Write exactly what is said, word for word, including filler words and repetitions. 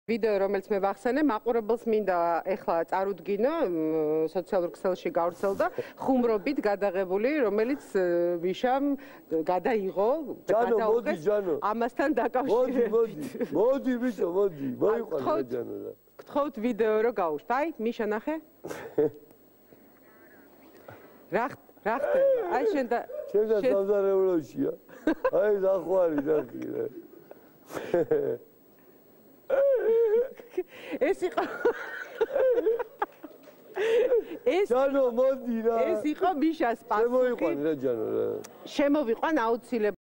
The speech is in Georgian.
ვიდეო, რომელიც მე ვახსენე, მაყურებელს მინდა ეხლა წარუდგინო, სოციალურ ქსელში გავრცელდა, ხუმრობით გადაღებული, რომელიც ვიშამ გადაიღო, გადაუღეს ამასთან დაკავშირებით. მოდი, მოდი, მოდი, ბიჭო, მოდი, მოიყვანე ჯანო რა. გთხოვთ ვიდეო რო გავუშვათ. აი, მიშა ნახე. რა რა ხდება? აი შენ და შენ და სამზარეულოშია. აი დახვარი ნახე რა. ეს იყო ეს ჯანო მოდი რა ეს იყო მიშას პასუხი შემოიყვან რა ჯანო რა შემოვიყვან აუცილებლად